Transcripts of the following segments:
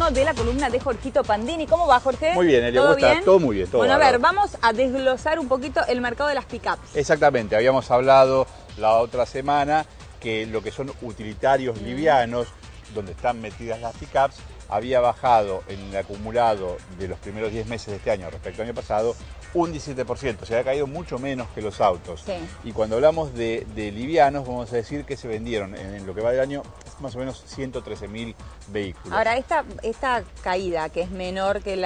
turno de la columna de Jorgito Pandini. ¿Cómo va, Jorge? Muy bien, Elio, ¿Todo ¿cómo estás? bien? Todo muy bien, todo Bueno, a ver, bárbaro. vamos a desglosar un poquito el mercado de las pickups. Exactamente, habíamos hablado la otra semana que lo que son utilitarios livianos, donde están metidas las pickups, había bajado en el acumulado de los primeros 10 meses de este año respecto al año pasado un 17%, o sea, ha caído mucho menos que los autos. Sí. Y cuando hablamos de livianos, vamos a decir que se vendieron en lo que va del año más o menos 113.000 vehículos. Ahora, esta caída, que es menor que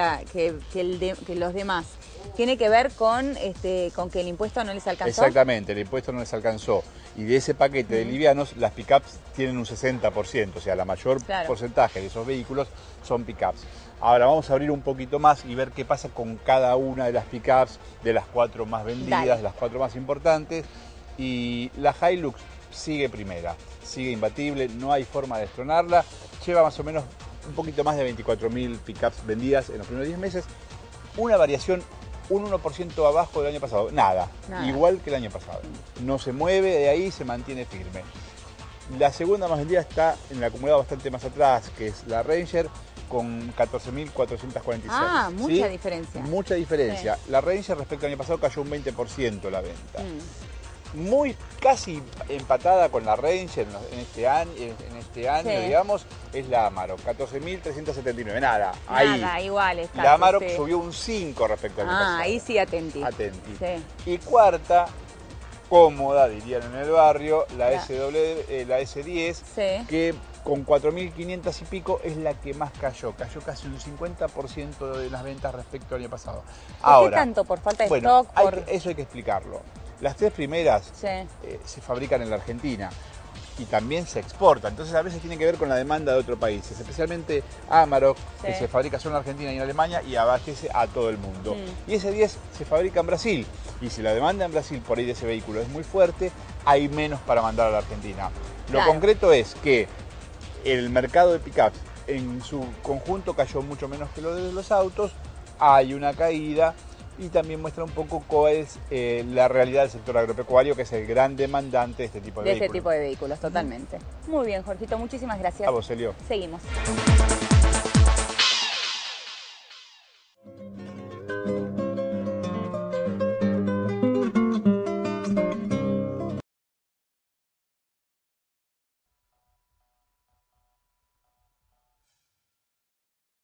los demás, ¿tiene que ver con que el impuesto no les alcanzó? Exactamente, el impuesto no les alcanzó. Y de ese paquete de livianos, las pickups tienen un 60%, o sea, la mayor porcentaje de esos vehículos son pickups. Ahora vamos a abrir un poquito más y ver qué pasa con cada una de las pickups, de las 4 más vendidas, Dale. las 4 más importantes. Y la Hilux sigue primera, sigue imbatible, no hay forma de destronarla. Lleva más o menos un poquito más de 24.000 pickups vendidas en los primeros 10 meses. Una variación un 1% abajo del año pasado, nada, igual que el año pasado. No se mueve de ahí, se mantiene firme. La segunda más vendida está en el acumulado bastante más atrás, que es la Ranger, con 14.446. Ah, mucha ¿sí? diferencia. Mucha diferencia. Sí. La Ranger respecto al año pasado cayó un 20% la venta. Muy casi empatada con la Ranger en este año, Sí. digamos, es la Amarok, 14.379, nada, Nada, igual está. La Amarok Sí. subió un 5 respecto al año pasado. Ahí sí atentí. Atenti. Sí. Y cuarta, cómoda, dirían en el barrio, la S10, Sí. que con 4.500 y pico es la que más cayó. Cayó casi un 50% de las ventas respecto al año pasado. ¿Por qué tanto? ¿Por falta de stock? Eso hay que explicarlo. Las 3 primeras Sí. se fabrican en la Argentina y también se exportan. Entonces a veces tiene que ver con la demanda de otros países, especialmente Amarok, que se fabrica solo en Argentina y en Alemania y abastece a todo el mundo. Y ese 10 se fabrica en Brasil. Y si la demanda en Brasil por ahí de ese vehículo es muy fuerte, hay menos para mandar a la Argentina. Lo concreto es que el mercado de pickups en su conjunto cayó mucho menos que lo de los autos. Hay una caída. Y también muestra un poco cuál es la realidad del sector agropecuario, que es el gran demandante de este tipo de vehículos. Totalmente. Muy bien, Jorgito, muchísimas gracias. A vos, Elio. Seguimos.